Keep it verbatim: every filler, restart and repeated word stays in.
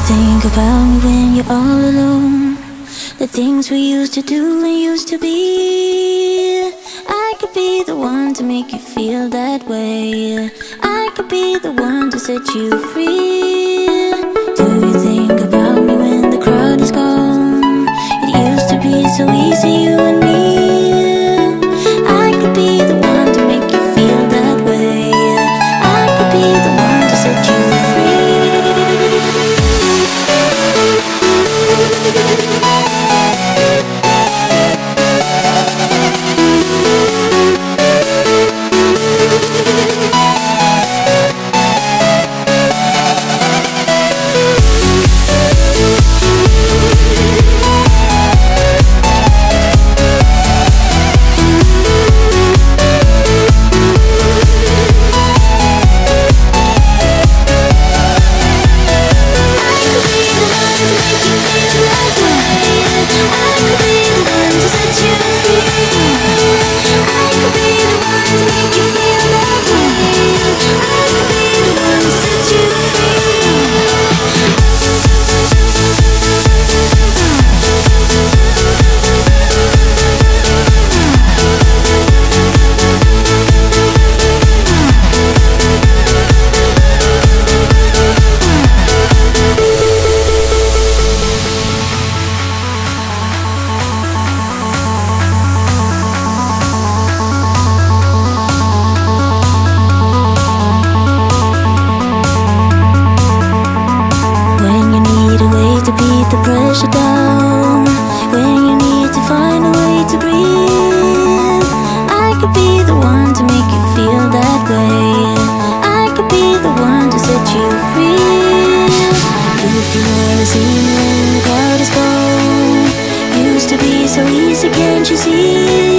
think about me when you're all alone? The things we used to do and used to be. I could be the one to make you feel that way. I could be the one to set you free. Do you think about me when the crowd is gone? It used to be so easy, you and me. I could be the one to make you feel that way. I could be the one to set you free. The pressure down, when you need to find a way to breathe. I could be the one to make you feel that way. I could be the one to set you free. If you wanna see me when the crowd is gone, used to be so easy, can't you see?